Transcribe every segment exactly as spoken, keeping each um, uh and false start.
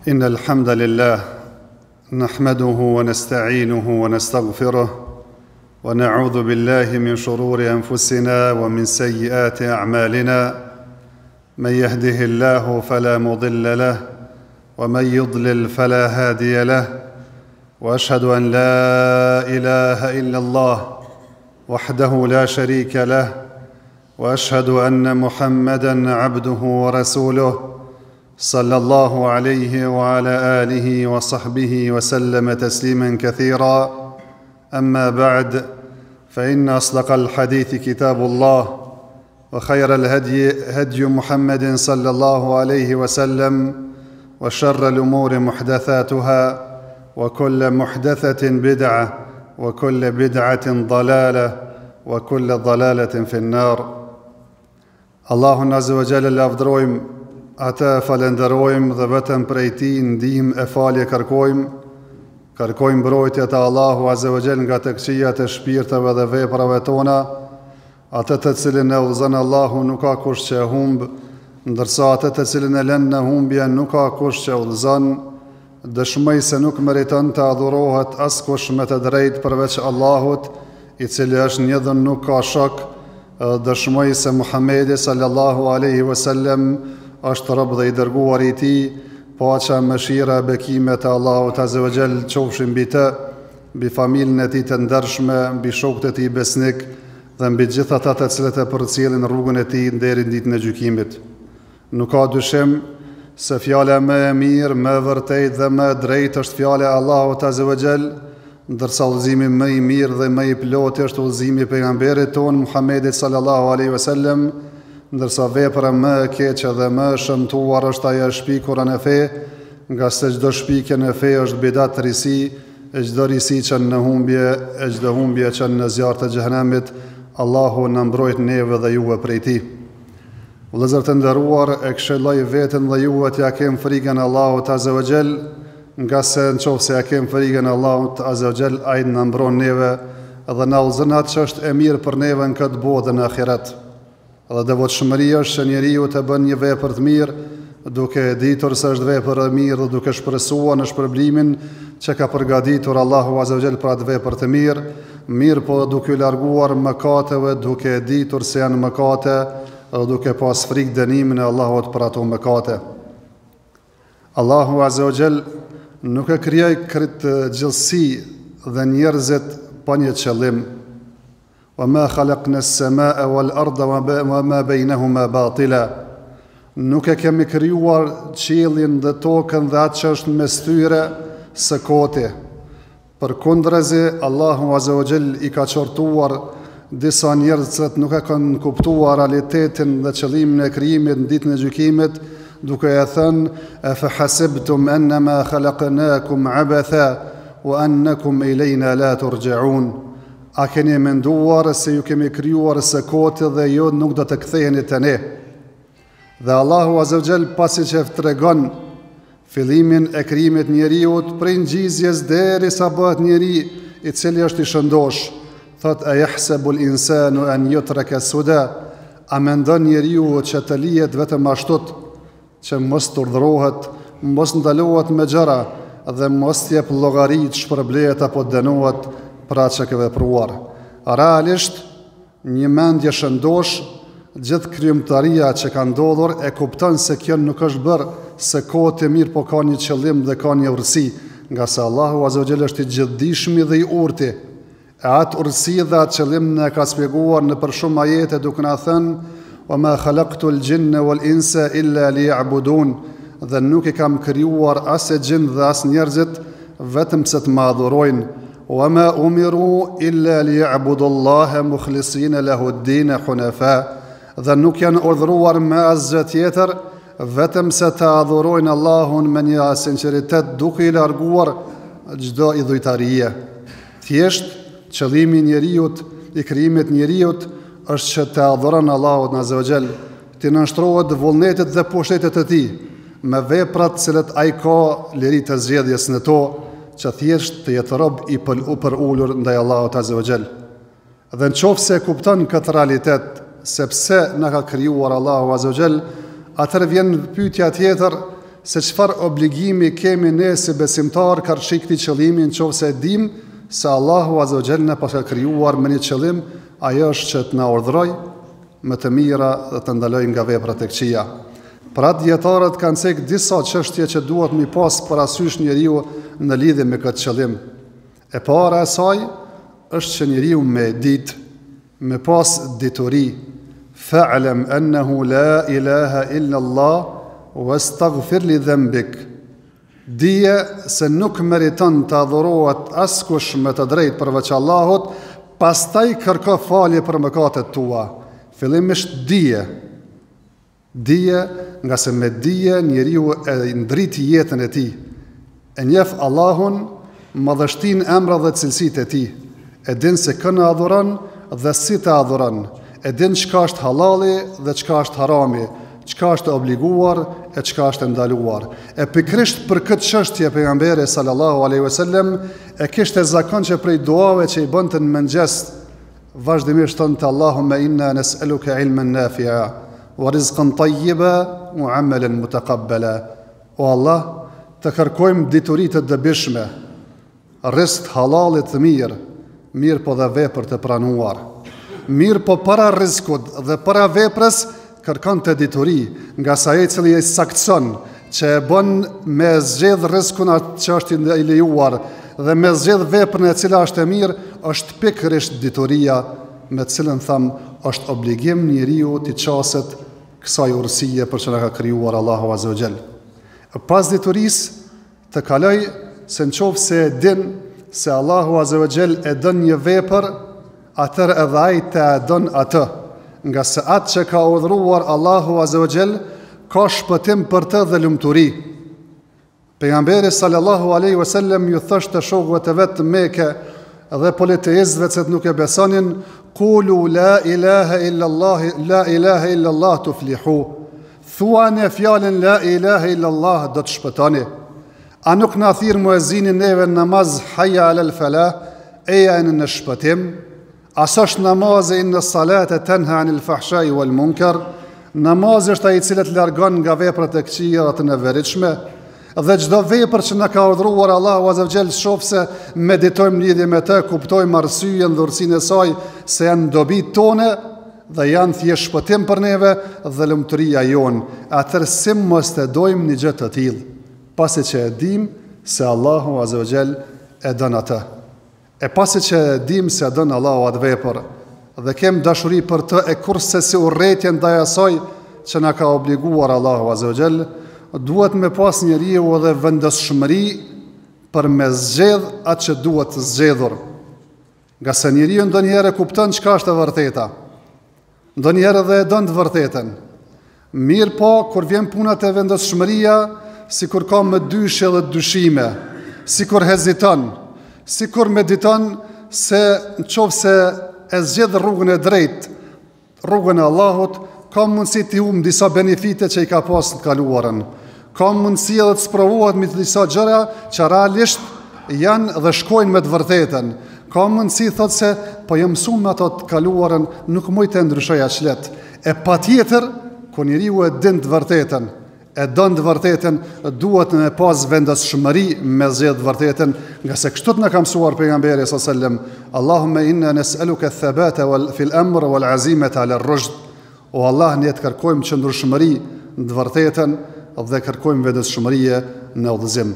إن الحمد لله نحمده ونستعينه ونستغفره ونعوذ بالله من شرور أنفسنا ومن سيئات أعمالنا من يهده الله فلا مضل له ومن يضلل فلا هادي له وأشهد أن لا إله إلا الله وحده لا شريك له وأشهد أن محمدًا عبده ورسوله صلى الله عليه وعلى آله وصحبه وسلم تسليما كثيرا. أما بعد، فإن أصدق الحديث كتاب الله، وخير الهدي هدي محمد صلى الله عليه وسلم، وشر الأمور محدثاتها، وكل محدثة بدعة، وكل بدعة ضلالة، وكل ضلالة في النار. Allahun Azza wa Jalla lavdrojmë, ata falenderojmë dhe vetëm prej Tij ndihmë e falje kërkojmë. Kërkojmë mbrojtje te Allahu Azza wa Jalla nga të këqijat e shpirteve dhe veprave tona. Atë të cilin e udhëzon Allahu nuk ka kush që e humb, ndërsa atë të cilin e lën në humbje nuk ka kush që e udhëzon. Dëshmoj se nuk meriton të adhurohet askush me të drejtë përveç Allahut, i cili është një dhe nuk ka shok. Dëshmoj se Muhamedi sallallahu alaihi wasallam është rob dhe i dërguar i Tij, paqja, mëshira, bekimet e Allahut Azza wa Jall qofshin mbi të, mbi familjen e Tij të ndershme, mbi shokët e Tij besnik dhe mbi gjithë ata të cilët e përcjellin rrugën e Tij deri në ditën e gjykimit. Nuk ka dyshim se fjala më e mirë, më e vërtetë dhe më e drejtë është fjala e Allahut Azza wa Jall, ndërsa udhëzimi më i mirë dhe më i plotë është udhëzimi i pejgamberit ton Muhamedit sallallahu alaihi wasallam, ndërsa vepra më e keqe dhe më e shëmtuar është ajo e shpikur në fe, nga se çdo shpikje në fe është bidat, risi, e çdo risi çon në humbje, e çdo humbje çon në zjarr të xhenemit. Allahu na mbrojt neve dhe juve prej tij. Vëllezër të nderuar, e këshilloj veten dhe juve t'ja kem frikën e Allahut Azza wa Jall, nga se në qofë se ja kem frikën e Allahut Azza wa Jall, ai na mbron neve dhe na udhëzon atë që është e mirë për neve në këtë botë dhe në ahiret. Dhe devotshmëria është që njeriu të bën një vepër të mirë, duke ditur se është vepër e mirë dhe duke shpresuar në shpërblimin që ka përgatitur Allahu Azza wa Jall për atë vepër të mirë, mirë po duke larguar mëkateve, duke ditur se janë mëkate dhe duke pas frikë dënimin e Allahut për ato mëkate. Allahu Azza wa Jall nuk e krijoi këtë gjallësi dhe njerëzit pa një qëllim. Wa ma khalaqna as-samaa wal arda wa ma baynahuma batila. Nuk e kemi krijuar qiellin dhe tokën dhe atë që është mes tyre së koti. Përkundrazi, Allahu Azza wa Jall i ka qortuar disa njerëz që nuk e kanë kuptuar realitetin dhe qëllimin e krijimit në ditën e gjykimit, duke e thënë: "Afa hasibtum annama khalaqnakum abatha wa annakum ilayna la turja'un." A keni menduar se ju kemi krijuar së koti dhe ju nuk do të ktheheni te ne? Dhe Allahu Azza wa Jall pasi që tregon fillimin e krijimit njeriut prej ngjizjes derisa bëhet njeri i cili është i shëndosh, thot: "A yahsabu al-insanu an yutraka suda?" A mendon njeriu që të lihet vetëm ashtu, që mos të urdhërohet, mos ndalohet me gjëra dhe mos t'jep llogari, shpërblehet apo dënohet për atë që ka vepruar? Realisht, një mendje shëndosh, gjithë krijimtaria që ka ndodhur e kupton se kjo nuk është bërë se kohë mirë, po ka një qëllim dhe ka një urtësi, nga se Allahu Azza wa Jall është i gjithdijshëm dhe i urtë. E atë urtësi dhe atë qëllim ne ka shpjeguar në për shumë ajete duke na thënë: "Wa ma khalaqtu al-jinna wal-insa illa liya'budun." Dhe nuk i kam krijuar as e gjin dhe as njerëzit vetëm se të më adhurojnë. "Wa ma umiru illa liya'budu Allaha mukhlisina lahu ad-din hunafa." Dhe nuk janë urdhëruar me asgjë tjetër vetëm se të adhurojnë Allahun me një sinqeritet, duke i larguar çdo idhujtarie. Thjesht qëllimi i njeriut, i krijimit njeriut, është që të adhuron Allahun Azza wa Jall, të nënshtrohet vullnetit dhe pushtetit të Tij, me veprat cilët ai ka liri të zgjedhjes në to, që thjesht të jetë rob i përulur ndaj Allahut Azza wa Jall. Dhe nëse kupton këtë realitet, sepse na ka krijuar Allahu Azza wa Jall, atëherë vjen pyetja tjetër, se çfarë obligimi kemi ne si besimtar karshi këtij qëllimi, nëse e dim se Allahu Azza wa Jalla na ka krijuar me një qëllim, ajo është që të na urdhroj me të mira dhe të ndaloj nga veprat e këqija. Pra dietarët kanë cek disa çështje që duhet mi pas parasysh njeriu në lidhje me këtë qëllim. E para e saj është që njeriu me ditë, me pas dituri, fa'lam annahu la ilaha illa Allah wastaghfir li dhanbik. Dije se nuk meriton të adhurohet askush me të drejtë përveç Allahut, pastaj kërko falje për mëkatet tua. Fillimisht dije. Dije, nga se me dije njeriu e ndrit jetën e tij. E njeh Allahun, madhështinë, emra dhe cilësitë e tij. E din se kë në adhuron dhe si të adhuron. E din çka është halali dhe çka është harami, çka është obliguar e çka është ndaluar. E pikrisht për këtë çështje pejgamberi sallallahu alaihi wasallam e kishte zakon që prej duave që i bënte në mëngjes vazhdimisht thonte Allahumma inna nes'aluka ilman nafi'a wa rizqan tayyiba wa 'amalan mutaqabbala. O Allah, të kërkojmë dituri të dobishme, rrezik halal të mirë, mirë po dhe vepër të pranuar. Mirë po para rrezikut dhe para veprës kërkon të dituri, nga sa ai i cili e saktson që e bën me zgjedh rrezikun atë që është i lejuar dhe me zgjedh veprën e cila është e mirë, është pikërisht dituria me të cilën tham është obligim njeriu të qaset kësaj urësie për që na ka krijuar Allahu Azza wa Jall. Pas diturisë të kaloj se nëse e din se Allahu Azza wa Jall e don një vepër, atër edhe ai të e don atë, nga se atë që ka urdhëruar Allahu Azza wa Jall ka shpëtim për të dhe lumturi. Pejgamberi sallallahu alaihi wasallam ju thoshte shokëve të vet në Mekë dhe politeistëve që nuk e besonin, qulu la ilaha illa Allah, la ilaha illa Allah tuflihu. Thuani fjalën la ilaha illa Allah do të shpëtoni. A nuk na thirr muezinin neve në namaz hayya alal falah, eja në shpëtim? As është namazi inna salata tanha anil fahshai wal munkar? Namazi është ai i cili largon nga veprat e këqija dhe të neveritshme, dhe çdo vepër që na ka urdhëruar Allahu Azza wa Jall, shofse meditojmë lidhje me të, kuptojmë arsyeën dhe urtësinë e saj se janë dobit tone dhe janë thjesht shpëtim për neve dhe lumturia jonë. Atëherë si mos të dojmë një gjë të tillë, pasi që e dim se Allahu Azza wa Jall e don atë. E pasi që e dim se don Allahu atë vepër dhe kem dashuri për të, e kurse si urrëtie ndaj asaj që na ka obliguar Allahu Azza wa Jall, duhet me pas njeriu edhe vendosshmëri për me zgjedh atë që duhet të zgjedhur. Nga se njeriu ndonjëherë kupton çka është e vërteta, ndonjëherë edhe e don të vërtetën. Mirë po, kur vjen puna te vendosshmëria, sikur ka me dyshje dhe dyshime, sikur heziton, sikur mediton se nëse e zgjedh rrugën e drejtë, rrugën e Allahut, ka mundësi të humbë disa benefite që i ka pas të kaluarën. Ka mundësi edhe të sprovohet me disa gjëra që realisht janë dhe shkojnë me të vërtetën. Ka mundësi thotë se po jam mësuar me ato të kaluarën, nuk mund të ndryshoj aq lehtë. E patjetër, kur njeriu e din të vërtetën, e don të vërtetën, duhet me pas vendosshmëri me zgjedh të vërtetën, nga se kështu na ka mësuar pejgamberi sallallahu alajhi wasallam, Allahumma inna nes'aluka ath-thabata wal fil amr wal azimata ala ar-rushd. O Allah, ne të kërkojmë qëndrueshmëri në të vërtetën dhe kërkojmë vendosshmëri në udhëzim.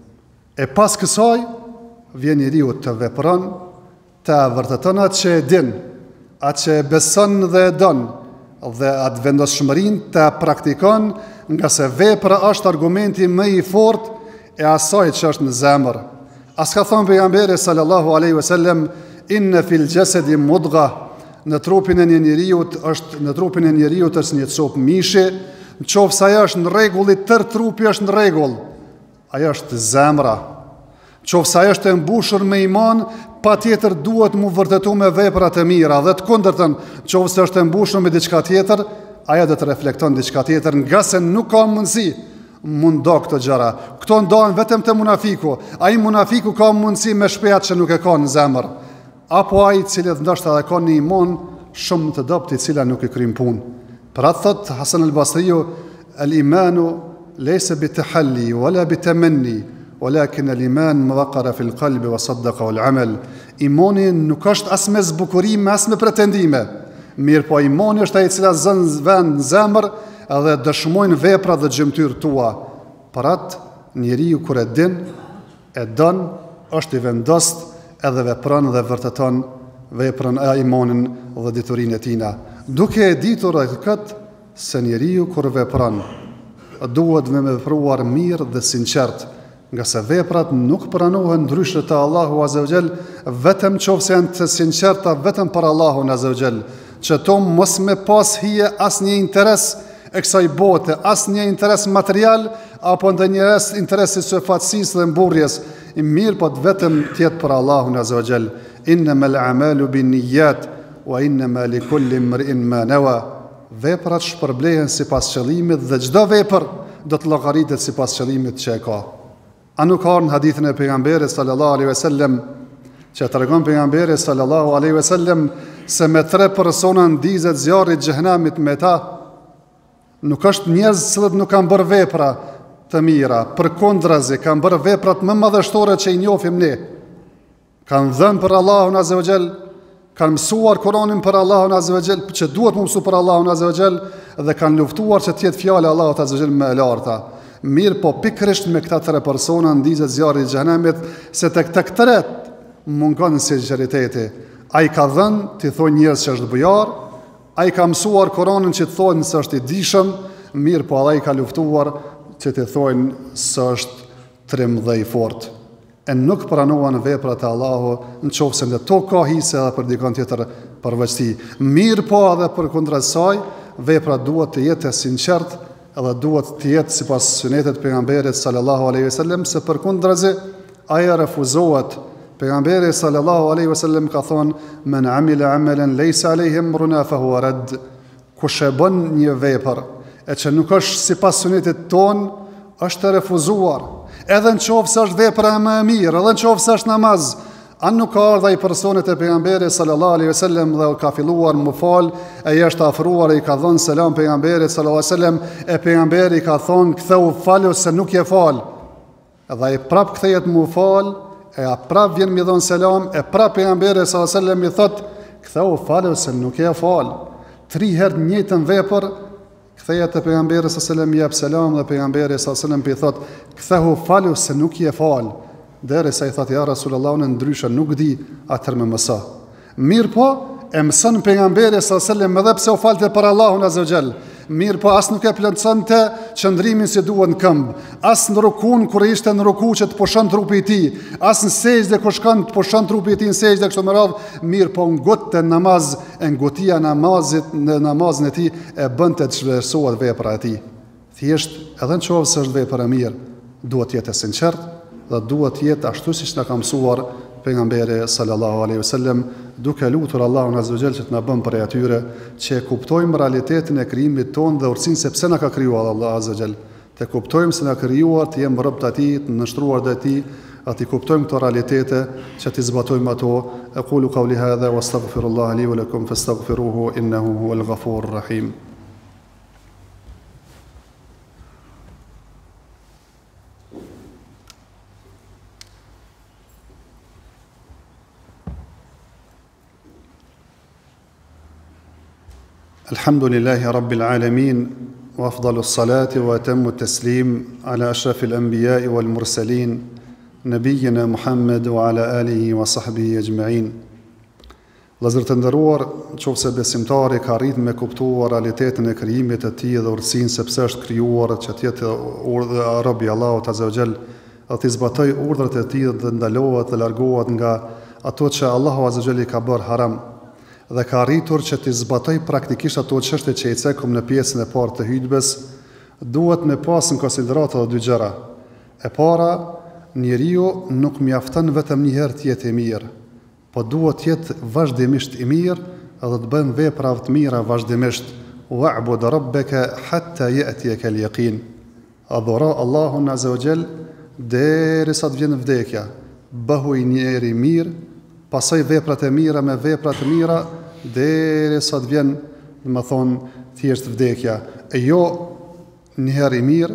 E pas kësaj vjen njeriu të vepron, të vërteton atë që e din, atë që e beson dhe e don, dhe atë vendosshmërinë të praktikon, nga se vepra është argumenti më i fortë e asaj që është në zemër. As ka thënë pejgamberi sallallahu alaihi wasallam, inna fil jasadi mudgha, në trupin e një njeriut është në trupin e njeriut është një copë mishi, nëse ajo është në rregull, i tërë trupi është në rregull. Ajo është zemra. Nëse ajo është e mbushur me iman, patjetër duhet mu vërtetu me vepra të mira, dhe të kundërtën, nëse është e mbushur me diçka tjetër, ajo do të reflekton diçka tjetër, nga se nuk ka mundësi mundo këto gjëra. Këto ndohen vetëm te munafiku. Ai munafiku ka mundësi me shpejt që nuk e ka në zemër. Apo ai i cili ndoshta edhe ka një iman shumë të dobët, i cila nuk e kryen punë. Për atë thot Hasan al-Basriu, el imanu ليس بتحلي ولا بتمني ولكن الإيمان ما وقر في القلب وصدقه العمل. Imani nuk është as me zbukurim, as me pretendime. Mirë po imani është ai i cili zën vend në zemër edhe dëshmojnë vepra dhe gjymtyrë tua. Për atë njeriu kur e din, e don, është i vendost edhe vepron dhe vërteton veprën e imanin dhe diturinë e tina. Duke e ditur këtë se njeriu kur vepron duhet me vepruar mirë dhe sinqert, nga se veprat nuk pranohen ndryshe te Allahu Azza wa Jall, vetëm nëse janë të sinqerta vetëm për Allahun Azza wa Jall, që to mos me pas hije asnjë interes e kësaj bote, asnjë interes material apo ndonjë interes i fatësisë dhe mburrjes, i mirë po vetëm tjetë për Allahun Azza wa Jall. Innamal a'malu binniyat wa innama likulli imri'in ma nawa. Veprat shpërblehen sipas qëllimit dhe çdo vepër do të llogaritet sipas qëllimit që e ka. A nuk ka në hadithin e pejgamberit sallallahu alaihi wasallam që tregon pejgamberi sallallahu alaihi wasallam se me tre persona ndizet zjarri i xhehenamit me ta? Nuk është njerëz që nuk kanë bërë vepra të mira, përkundrazi kanë bërë veprat më madhështore që i njohim ne. Kanë dhënë për Allahun Azza wa Jall, kanë mësuar Kur'anin për Allahun Azza wa Jall, që duhet më mësu për Allahun Azza wa Jall, dhe kanë luftuar që të jetë fjala e Allahut Azza wa Jall më e larta. Mirë po pikërisht me këta tre persona ndizet zjarri i xhenemit, se tek të tret mungon sinqeriteti. Ai ka dhënë ti thonë njerëz që është bujar, ai ka mësuar Kur'anin që të thonë se është i dijshëm, mirë po ai ka luftuar që të thonë se është trim dhe i fortë. E nuk pranohen veprat e Allahu nëse në to ka hise edhe për dikon tjetër përveç tij. Mirë po edhe përkundër saj, veprat duhet të jetë sinqert edhe duhet të jetë sipas sunetit pejgamberit sallallahu alaihi wasallam, se përkundrazi ai refuzohet. Pejgamberi sallallahu alaihi wasallam ka thonë: "Men amila amalan laysa alayhi amruna fa huwa rad." Kush e bën një vepër e që nuk është sipas sunetit ton, është refuzuar. Edhe në qoftë se është vepra më e mirë, edhe në qoftë se është namaz. A nuk ka ardha i personit e pejgamberit sallallahu alaihi wasallam dhe ka filluar më fal, ai është afruar, i ka dhënë selam pejgamberit sallallahu alaihi wasallam, e pejgamberi ka thonë: "Ktheu falu se nuk je fal." Edhe ai prap kthehet më fal, e a prap vjen mi dhon selam, e prap pejgamberi sallallahu alaihi wasallam i thot: "Ktheu falu se nuk je fal." Tri herë të njëjtën vepër, kthehet te pejgamberi sallallahu alaihi wasallam, jep selam dhe pejgamberi sallallahu alaihi wasallam i thot: "Ktheu falu se nuk je fal." Derisa i thot: "Ja Rasulullah, unë ndryshe nuk di." Atëherë më mëso. Mirë po, e mëson pejgamberi sallallahu alaihi wasallam edhe pse u falte për Allahun Azza wa Jall. Mirë po, as nuk e plotësonte qëndrimin si duhet në këmbë, as në rukun kur ishte në ruku që të pushon trupi i tij, as në sejdë kur shkon të pushon trupi i tij në sejdë kështu me radhë. Mirë po, ngotte namaz, e ngotia namazit në namazin e tij e bënte të zhvlerësohet vepra e tij. Thjesht, edhe nëse është vepër e mirë, duhet të jetë sinqert dhe duhet të jetë ashtu siç na ka mësuar pejgamberi sallallahu alaihi wasallam, duke lutur Allahun Azza wa Jall që të na bën prej atyre që e kuptojmë realitetin e krijimit tonë dhe urtësinë se pse na ka krijuar Allah Azza wa Jall. Të kuptojmë se na ka krijuar të jemi rob të Atij, të nështruar te Tij, atë kuptojmë këto realitete që të zbatojmë ato. Aqulu qawli hadha wastaghfirullaha li wa lakum fastaghfiruhu innahu huwal ghafurur rahim. الحمد لله رب العالمين وأفضل الصلاة وأتم التسليم على أشرف الأنبياء والمرسلين نبينا محمد وعلى آله وصحبه أجمعين. Vëllezër të nderuar, nëse besimtari ka arritur me kuptuar realitetin e krijimit të tij dhe urtësinë se pse është krijuar që të jetë rob i Allahut Azza wa Jall, atë zbatoj urdhrat e tij dhe ndalohet dhe largohet nga ato që Allahu Azza wa Jall i ka bërë haram, dhe ka arritur që të zbatoj praktikisht ato çështje që i cekëm në pjesën e parë të hutbes, duhet me pas në konsideratë dy gjëra. E para, njeriu nuk mjafton vetëm një herë të jetë i mirë, po duhet të jetë vazhdimisht i mirë dhe të bën vepra të mira vazhdimisht. Wa'bud rabbaka hatta ya'tiyaka al-yaqin. Adhuro Allahun Azza wa Jall derisa të vjen vdekja. Bëhu i njeri mirë, pasoj veprat e mira me veprat e mira derisa të vjen, do të thonë, thjesht vdekja. E jo një herë i mirë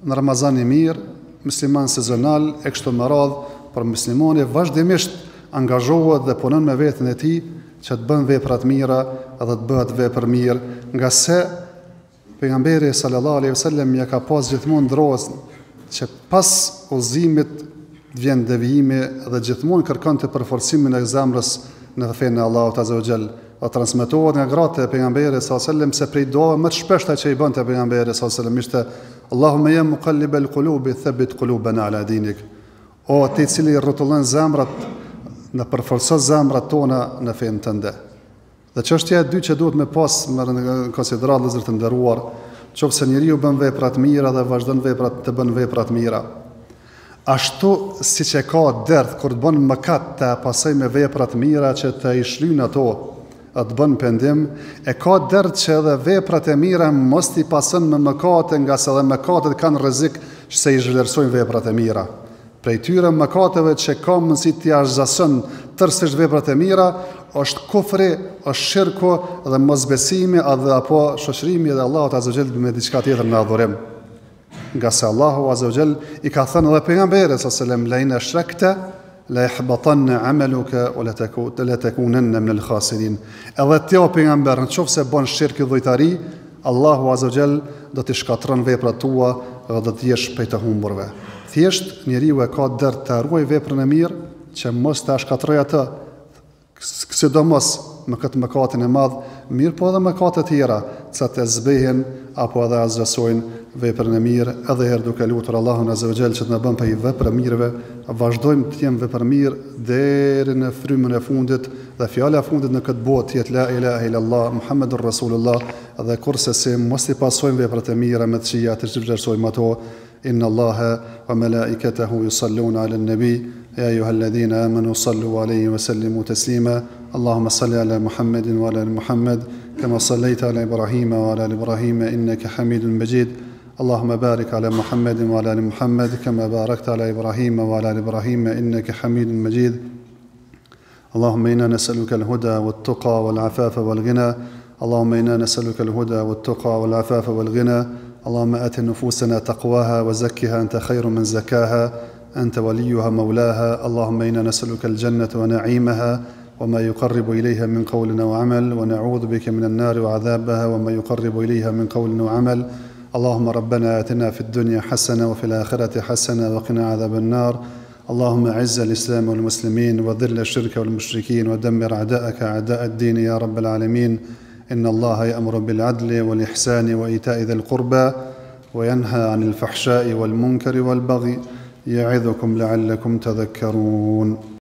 në Ramazan i mirë, musliman sezonal e kështu me radhë, por muslimani vazhdimisht angazhohet dhe punon me veten e tij që të bën vepra të mira edhe të bëhet vepër mirë, nga se pejgamberi sallallahu alaihi wasallam ja ka pas gjithmonë ndrosë që pas udhëzimit të vjen devijimi dhe gjithmonë kërkon të përforcimin e zemrës në fenë e Allahut azza wa jall. O transmetohet nga gratë e pejgamberit sallallahu alaihi wasallam se prej duave më të shpeshta që i bënte pejgamberi sallallahu alaihi wasallam ishte Allahumma ya muqallibal qulubi thabbit qulubana ala dinik. O ti i cili rrotullon zemrat, në përforco zemrat tona në fenë tënde. Dhe çështja e dytë që duhet me pas në konsiderat vëllezër të nderuar, qofse njeriu bën vepra të mira dhe vazhdon veprat të bën vepra të mira, ashtu siç e ka derdh kur të bën mëkat të pasoj me vepra të mira që të i shlyn ato, të bën pendim, e ka derdh që edhe veprat e mira mos t'i pason me mëkate, nga se edhe mëkatet kanë rrezik që se i zhvlerësojnë veprat e mira. Prej tyre mëkateve që ka mundësi t'i ashzason tërësisht veprat e mira, është kufri, është shirku dhe mosbesimi edhe apo shoqërimi dhe Allahut azza wa jall me diçka tjetër në adhurim. Nga se Allahu azza wa jall i ka thënë edhe pejgamberit sallallahu alaihi wasallam la in ashrakta la yahbatanna amaluka wa la takunanna min al-khasirin. Edhe ti o pejgamber, nëse bën shirk dhe dhujtari, Allahu azza wa jall do të shkatërron veprat tua dhe do të jesh prej të humburve. Thjesht njeriu e ka dërt të ruaj veprën e mirë që mos ta shkatërroj atë, sidomos me këtë mëkatin e madh, mirë po edhe mëkate të tjera, që të zbehen apo edhe azhasojnë veprën e mirë, edhe herë duke lutur Allahun azza wa jall që të na bën prej veprave mirëve, vazhdojmë të jemi vepër mirë deri në frymën e fundit dhe fjala e fundit në këtë botë të jetë la ilaha illallah Muhammedur Rasulullah, dhe kurse se mos i pasojmë veprat e mira me të çija të zhvlerësojmë ato. Inna Allaha wa malaikatahu yusalluna ala an-nabi ya ayyuhalladhina amanu sallu alayhi wa sallimu taslima. Allahumma salli ala Muhammadin wa ala ali Muhammad kama sallaita ala Ibrahim wa ala ali Ibrahim innaka Hamidun Majid. Allahumma barik ala Muhammadin wa ala ali Muhammad kama barakta ala Ibrahim wa ala ali Ibrahim innaka Hamidun Majid. Allahumma inna nas'aluka al-huda wat-tuqa wal-afafa wal-ghina. Allahumma inna nas'aluka al-huda wat-tuqa wal-afafa wal-ghina. اللهم آت نفوسنا تقواها وزكها أنت خير من زكاها أنت وليها مولاها. اللهم إنا نسألك الجنة ونعيمها وما يقرب إليها من قول وعمل، ونعوذ بك من النار وعذابها وما يقرب إليها من قول وعمل. اللهم ربنا آتنا في الدنيا حسنة وفي الآخرة حسنة وقنا عذاب النار. اللهم أعز الإسلام والمسلمين وذل الشرك والمشركين ودمر أعداءك أعداء الدين يا رب العالمين. إن الله يأمر بالعدل والإحسان وإيتاء ذي القربى وينهى عن الفحشاء والمنكر والبغي يعظكم لعلكم تذكرون.